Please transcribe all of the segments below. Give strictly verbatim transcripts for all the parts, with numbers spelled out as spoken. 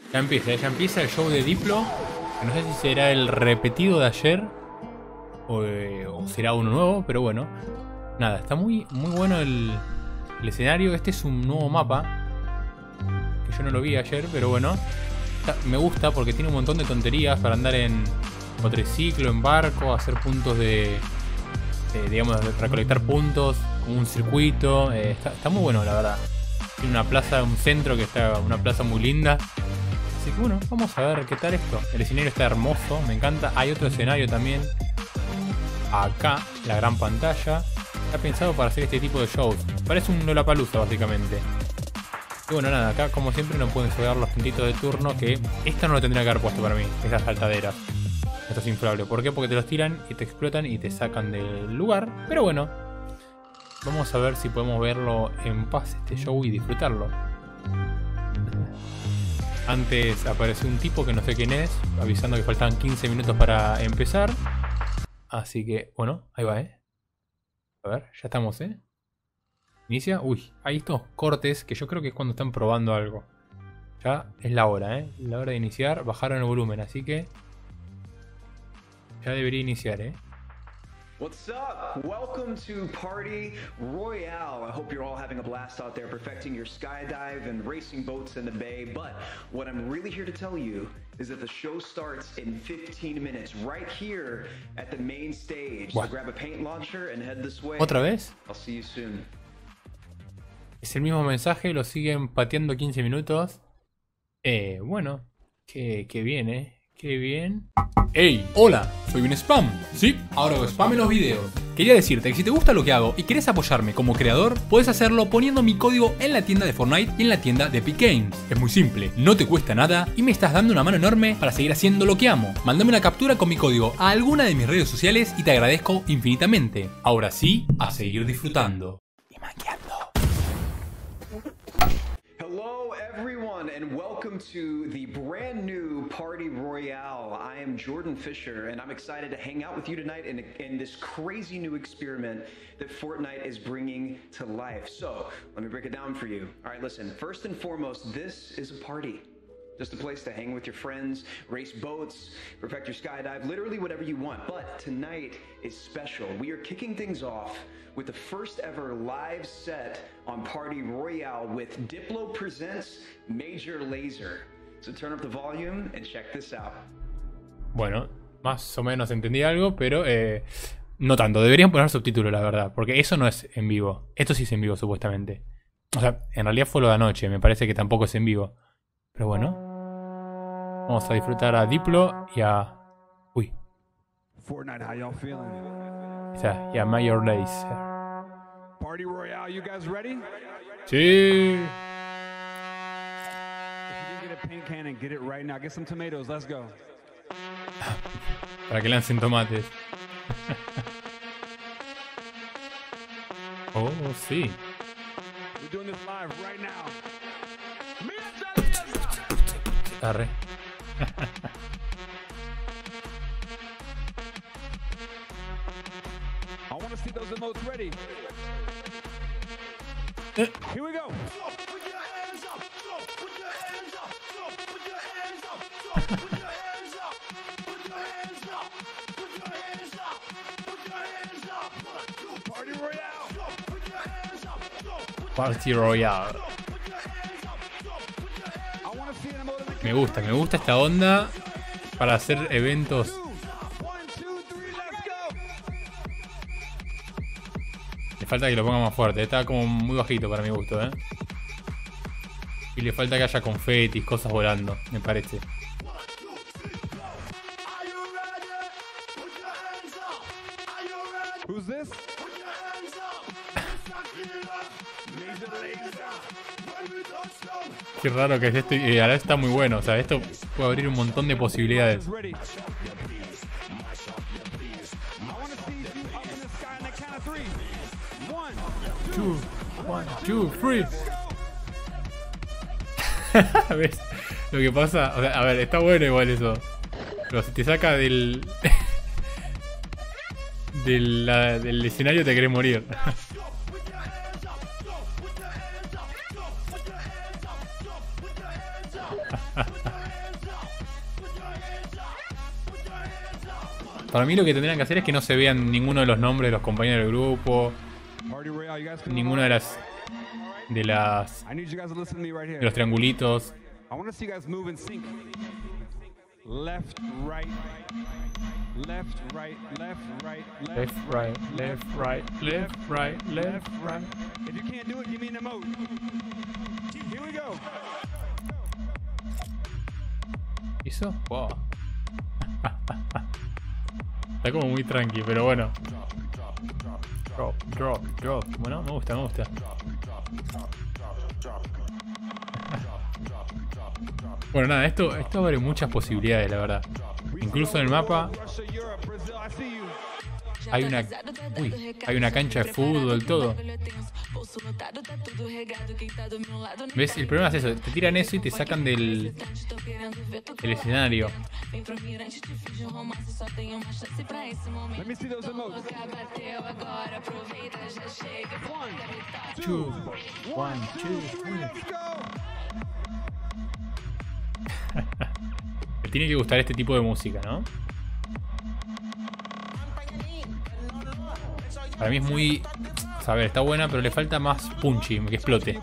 Ya empieza, ya empieza el show de Diplo. Que no sé si será el repetido de ayer o, eh, o será uno nuevo, pero bueno. Nada, está muy, muy bueno el, el escenario. Este es un nuevo mapa que yo no lo vi ayer, pero bueno. Está, me gusta porque tiene un montón de tonterías para andar en cuatriciclo, en barco, hacer puntos de... Eh, digamos, de recolectar puntos, como un circuito. Eh, está, está muy bueno, la verdad. Tiene una plaza, un centro que está, una plaza muy linda. Así que bueno, vamos a ver qué tal esto. El escenario está hermoso, me encanta. Hay otro escenario también acá, la gran pantalla. Está pensado para hacer este tipo de shows. Parece un Lollapalooza básicamente. Y bueno, nada, acá como siempre no pueden jugar los puntitos de turno. Que esto no lo tendría que haber puesto para mí, esas saltaderas. Esto es inflable. ¿Por qué? Porque te los tiran y te explotan y te sacan del lugar. Pero bueno, vamos a ver si podemos verlo en paz este show y disfrutarlo. Antes apareció un tipo que no sé quién es, avisando que faltaban quince minutos para empezar. Así que, bueno, ahí va, ¿eh? A ver, ya estamos, ¿eh? Inicia. Uy, hay estos cortes que yo creo que es cuando están probando algo. Ya es la hora, ¿eh? La hora de iniciar. Bajaron el volumen, así que... ya debería iniciar, ¿eh? What's up? Welcome to Party Royale. I hope you're all having a blast out there perfecting your skydive and racing boats in the bay. But what I'm really here to tell you is that the show starts in fifteen minutes right here at the main stage. What? So grab a paint launcher and head this way. ¿Otra vez? I'll see you soon. Es el mismo mensaje, lo siguen pateando quince minutos. Eh, bueno, que, que bien, ¿eh? Qué bien. ¡Hey! ¡Hola! Soy un spam. Sí, ahora hago spam en los videos. Quería decirte que si te gusta lo que hago y quieres apoyarme como creador, puedes hacerlo poniendo mi código en la tienda de Fortnite y en la tienda de Epic Games. Es muy simple, no te cuesta nada y me estás dando una mano enorme para seguir haciendo lo que amo. Mándame una captura con mi código a alguna de mis redes sociales y te agradezco infinitamente. Ahora sí, a seguir disfrutando. Y manqueando. Hello everyone and welcome to the brand new Party Royale. I am Jordan Fisher and I'm excited to hang out with you tonight in, in this crazy new experiment that Fortnite is bringing to life. So, let me break it down for you. Alright, listen, first and foremost, this is a party. Just a place to hang with your friends, race boats, perfect your skydive, literally whatever you want. But tonight is special. We are kicking things off with the first ever live set on Party Royale with Diplo presents Major Lazer. So turn up the volume and check this out. Bueno, más o menos entendí algo, pero eh, no tanto. Deberían poner subtítulos, la verdad, porque eso no es en vivo. Esto sí es en vivo, supuestamente. O sea, en realidad fue lo de anoche, me parece que tampoco es en vivo. Pero bueno, vamos a disfrutar a Diplo y a... Uy. Fortnite, how y'all feeling? O sea, y a Major Lazer. Party Royale, you guys ready? Sí. If you didn't get a paint cannon, get it right now. Get some tomatoes, let's go. Para que lancen tomates. Oh, sí. We're doing this live right now. Arre. I want to see those emotes ready. Here we go. Party Royale. Party Royale. I want to see an emote in the Me gusta, me gusta esta onda para hacer eventos. One, two, three, let's go. Le falta que lo ponga más fuerte, está como muy bajito para mi gusto, ¿eh? Y le falta que haya confetis, cosas volando, me parece. Who's this? Major Lazer. Qué raro que es esto y ahora está muy bueno, o sea, esto puede abrir un montón de posibilidades. Ready. I want to see you up in the sky on the count of three. One, Two, one, two, three. ¿Ves? Lo que pasa, o sea, a ver, está bueno igual eso. Pero si te saca del... del, la- del escenario te querés morir. Para mí lo que tendrían que hacer es que no se vean ninguno de los nombres de los compañeros del grupo. Ninguna de las... De las... De los triangulitos. Left, right, left, right, left, right, Left, right, left, right, left, right, left, right. If you can't do it, give me an emote. Here we go. ¿Hizo? Wow. Está como muy tranqui, pero bueno. Drop, drop, drop. Bueno, me gusta, me gusta. Bueno, nada, esto, esto abre muchas posibilidades, la verdad. Incluso en el mapa hay una, uy, hay una cancha de fútbol, todo. ¿Ves? El problema es eso, te tiran eso y te sacan del, del escenario. Two, one, two, three. Me tiene que gustar este tipo de música, ¿no? Para mí es muy... A ver, está buena, pero le falta más punchy, que explote.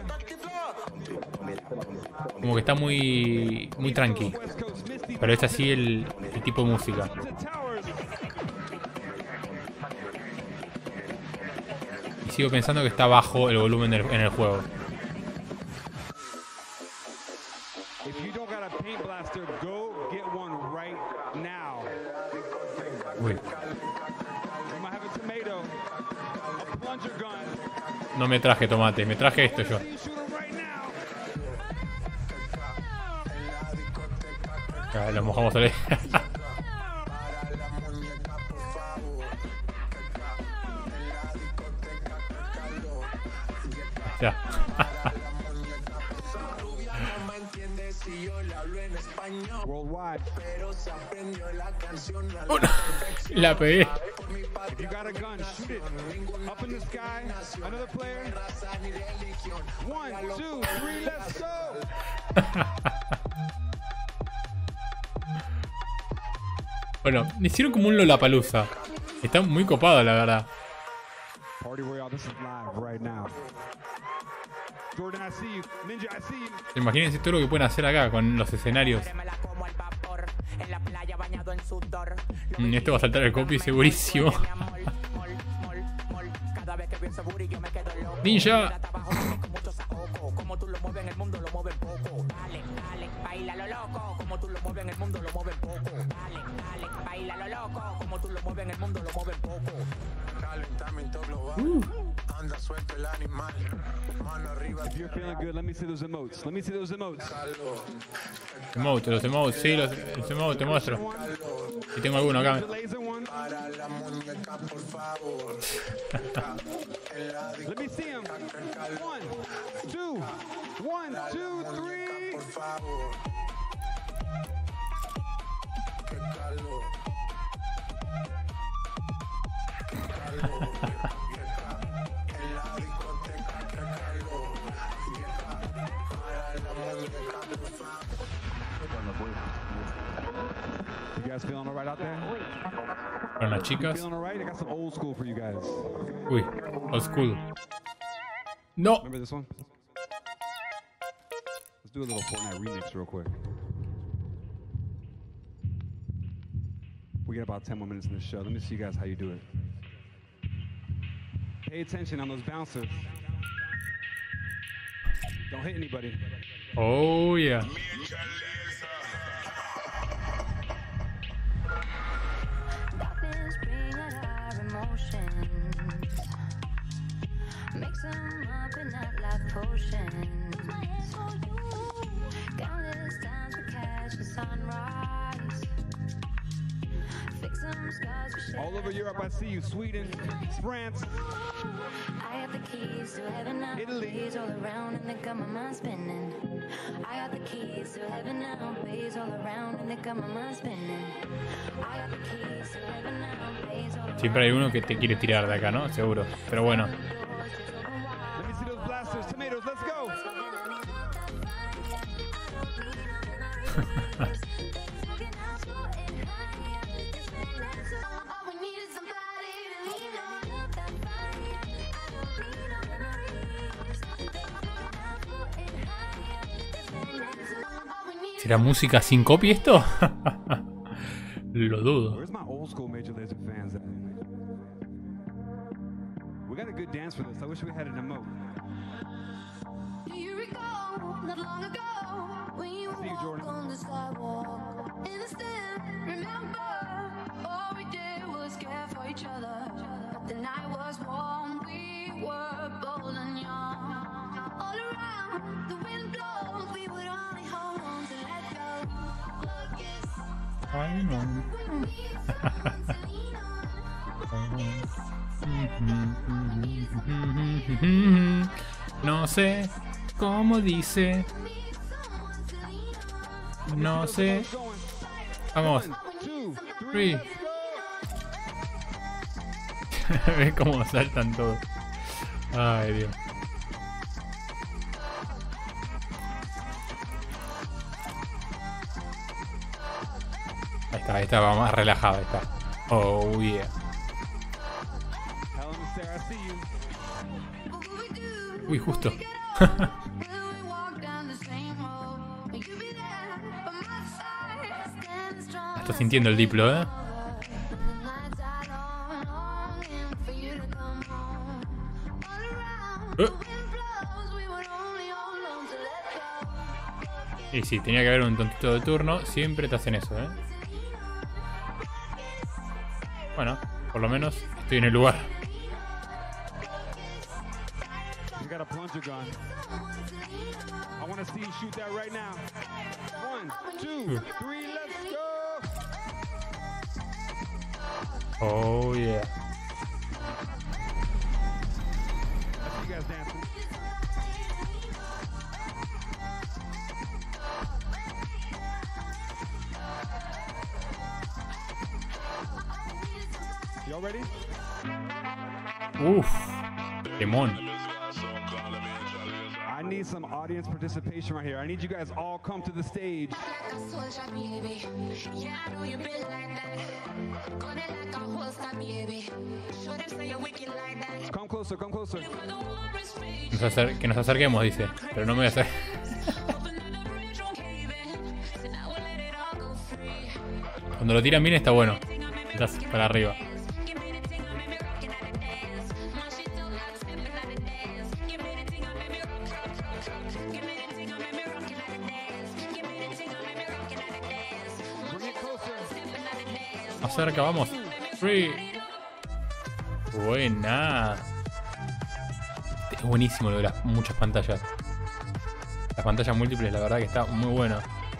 Como que está muy... Muy tranqui. Pero es así el, el tipo de música. Y sigo pensando que está bajo el volumen del, en el juego. Uy. No me traje tomate, me traje esto yo. Ah, los mojamos a ver. Ya. Oh, no. La pegué. Bueno, me hicieron como un Lollapalooza. Está muy copado, la verdad. Imagínense todo lo que pueden hacer acá con los escenarios. Mm, esto va a saltar el copy segurísimo. Ninja. Uh. If you're feeling good, let me see those emotes. Let me see those emotes. Emotes, los emotes, sí, los, los emotes, te muestro. Y tengo alguno acá. Let me see them. One, two, one, two, three. You guys feeling all right out there? Con las chicas. Feeling all right? I got some old school for you guys. Uy, old school. No. Remember this one? Let's do a little Fortnite remix real quick. We got about ten more minutes in the show. Let me see you guys how you do it. Pay attention on those bouncers. Don't hit anybody. Oh yeah. Mix them up and not like potions. Countless times we catch the sunrise. Fix some scars we share. All over Europe, I see you. Sweden, France. I have the keys to heaven now. Italy. Bays all around and they got my mind spinning. I got the keys to heaven now. Bays all around and they got my mind spinning. I got the keys to heaven now. Bays all around. Siempre hay uno que te quiere tirar de acá, ¿no? Seguro. Pero bueno. Let me see those blasters. Tomatoes, let's go. ¿Será música sin copy esto? Lo dudo. Where's my old school Major Lazer fans at? We got a good dance for this. I wish we had an emote. Do you recall not long ago when you See you, walked Jordan. on the sidewalk? Innocent, remember, all we did was care for each other. But the night was warm, we were bold and young. All around, the wind blows, we would only hold on to let go. Look, it's Ay, no. when we found to lean on. No sé cómo dice. No sé. Vamos. Two, Three. ¿Ves cómo saltan todos? Ay, Dios. Ahí está, ahí está, va más relajado, ahí está. Oh, yeah. Helen and Sarah, I see you. Uy, justo. Está sintiendo el diplo, ¿eh? Uh. Y sí, tenía que haber un tontito de turno. Siempre te hacen eso, ¿eh? Bueno, por lo menos estoy en el lugar. You got a plunger gun. I want to see you shoot that right now. One, two, three, let's go. Oh, yeah. I see you guys dancing. Y'all ready? Uf. Demon. I need some audience participation right here. I need you guys all come to the stage. Come closer, come closer. Nos acer- que nos acerquemos, dice. Pero no me voy a hacer. Cuando lo tiran bien está bueno. Estás para arriba. Bring it closer. Acerca, vamos. Free. Buena. Es buenísimo lo de las muchas pantallas. Las pantallas múltiples, la verdad que está muy bueno.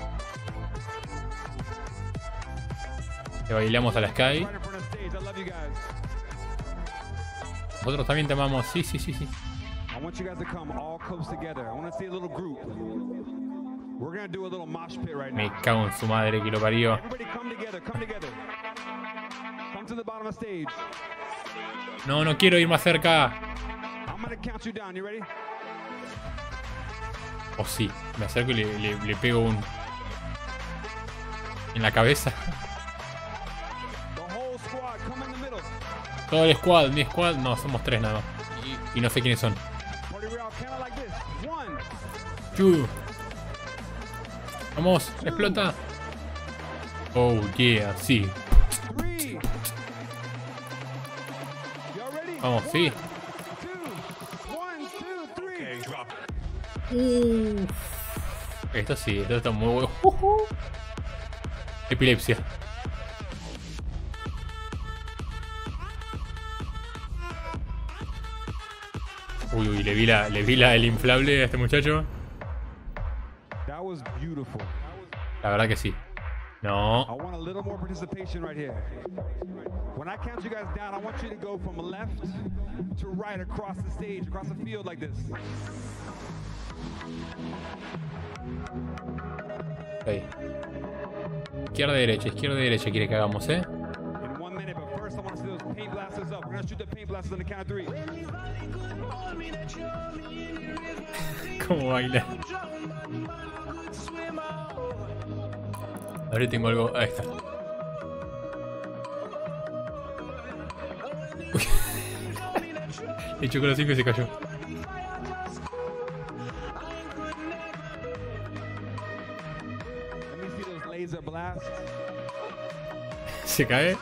Le bailamos a la Sky. Right in front of stage. I love you guys. Nosotros también te amamos. Sí, sí, sí, sí. I want you guys to come all close together. I want to see a little group. We're going to do a little mosh pit right Me now. cago en su madre que lo parió. Everybody come together, come together. Come to the bottom of stage. No, no quiero ir más cerca. I'm going to count you down. You ready? O sí, me acerco y le, le- le pego un... en la cabeza. The whole squad, come in the middle. Todo el squad, mi squad. No, somos tres nada más. Y, y no sé quiénes son. Party Royale, count it like this. One, Chu. Vamos, explota. Oh yeah, sí. three. Y'all ready? Vamos, sí. Two, one, two, three. Esto sí, esto está muy bueno. Ujú. Epilepsia. Uy, uy, le vi la, le vi la, el inflable a este muchacho. That was beautiful. La verdad que sí. I No. want a little more participation right here. When I count you guys down, I want you to go from left to right across the stage, across the field like this. Ahí. Izquierda, derecha, izquierda, derecha quiere que hagamos, ¿eh? In one minute, but first I want to see those paint blasters up. We're gonna shoot the paint blasters on the count of three. ¿Cómo baila? Ahora tengo algo. Ahí está. Uy. Le chocó los cinco y se cayó. laser blast. Se cae.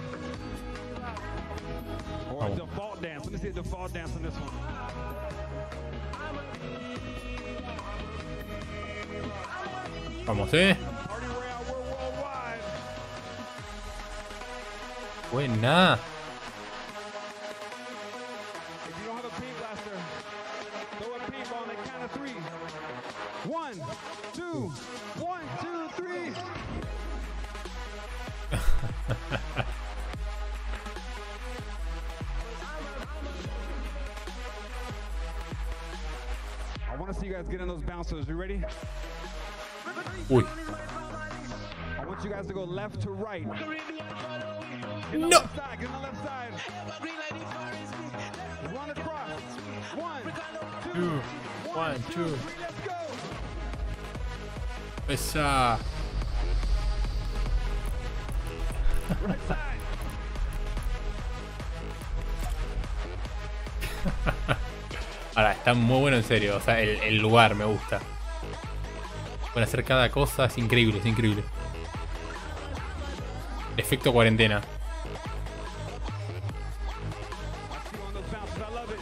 Or a Oh. default dance. Let me see a default dance on this one. Vamos, eh. Party Royale, we're worldwide. Buena. If you don't have a paint blaster, throw a paintball on the count of three. One, two, one, two, three. I want to see you guys get in those bouncers. You ready? Uy. I want you guys to go left to right. Get No. on the left side. Get on the left side. Run across. One, two, Two. One, two. let's go. Esa. Right side. Ahora, está muy bueno en serio. O sea, el, el lugar me gusta. Pueden hacer cada cosa, es increíble, es increíble. Efecto cuarentena. On those bouncers. I love it.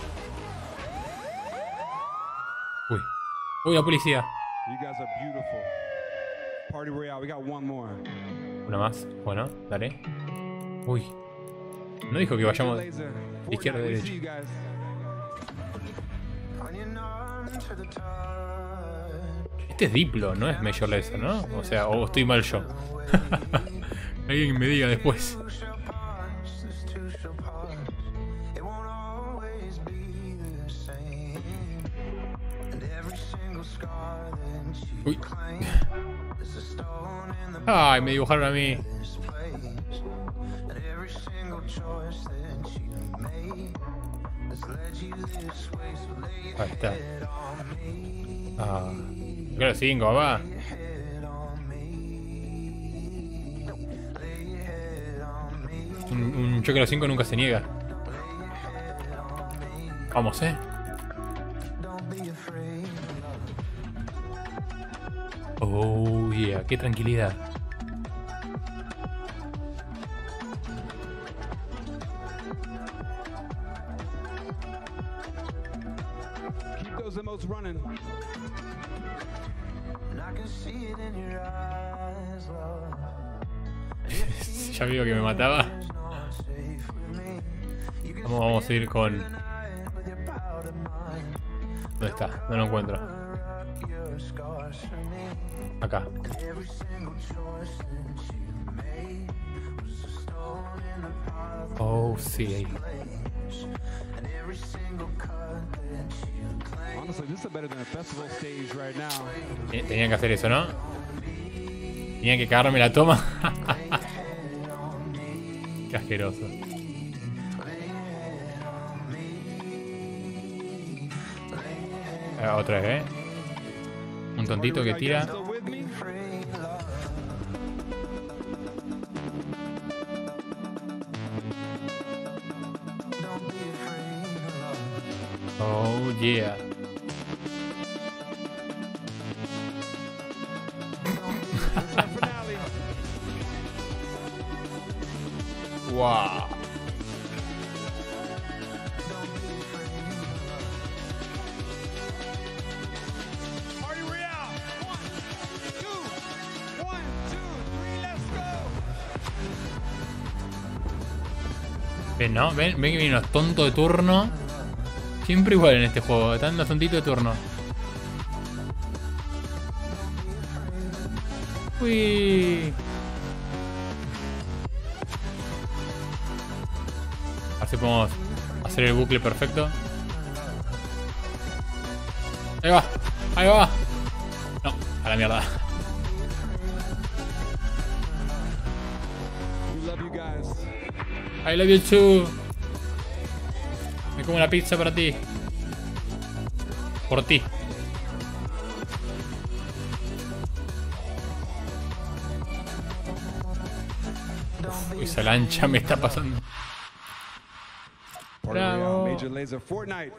Uy. Uy, la policía. You guys are beautiful. Party Royale. We got one more. Una más. Bueno, dale. Uy. No dijo que vayamos Laser. izquierda a Fortnite, we see derecha. you guys. Este es Diplo, no es Major Lazer, ¿no? O sea, o estoy mal yo. Alguien me diga después. Uy. Ay, me dibujaron a mí. Ahí está. Ah, claro, cinco, va. Un, un choque a los cinco nunca se niega. Vamos, eh. Oh, yeah, qué tranquilidad. Keep those emotes running. Ya vio que me mataba. Vamos, vamos a ir con... ¿Dónde está? No lo encuentro. Acá. Oh, sí, ahí. Honestly, this is better than a festival stage right now. Eh, Tenían que hacer eso, ¿no? Tenían que cagarme la toma. Qué asqueroso. Ah, otra vez, ¿eh? Un tontito que tira. Still with me? Oh, yeah. Finale. Wow. Party Royale. One, two, one, two, three, let's go. Ven, ¿no? Ven, ven que vienen los tontos de turno. Siempre igual en este juego. Están los tontitos de turno. Uy. A ver si podemos hacer el bucle perfecto. Ahí va, ahí va. No, a la mierda. We love you guys. I love you too. Me como una pizza para ti. Por ti. Uf, esa lancha me está pasando. Party Bravo. Royale, Major Lazer, Fortnite.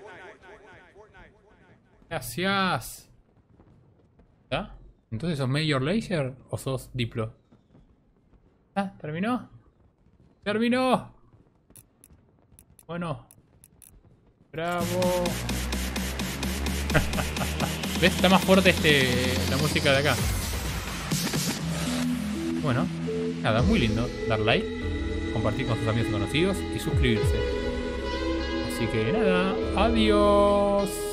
Gracias. ¿Ya? ¿Entonces sos Major Lazer o sos Diplo? Ah, ¿terminó? ¡Terminó! Bueno. Bravo. ¿Ves? Está más fuerte este, la música de acá. Bueno, nada, muy lindo. Dar like, compartir con sus amigos y conocidos y suscribirse. Así que nada, adiós.